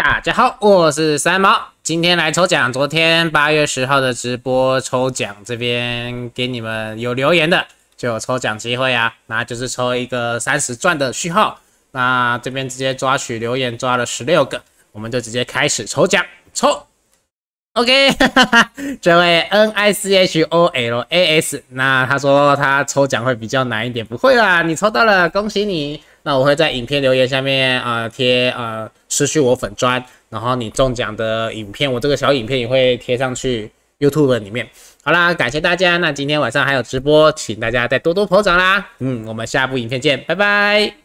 大家好，我是三毛，今天来抽奖。昨天8月10号的直播抽奖，这边给你们有留言的就有抽奖机会啊，那就是抽一个30钻的序号。那这边直接抓取留言，抓了16个，我们就直接开始抽奖，抽。OK， 这位 NICHOLAS， 那他说他抽奖会比较难一点，不会啦，你抽到了，恭喜你。那我会在影片留言下面贴私讯我粉专，然后你中奖的影片，我这个小影片也会贴上去 YouTube 里面。好啦，感谢大家，那今天晚上还有直播，请大家再多多捧场啦。我们下部影片见，拜拜。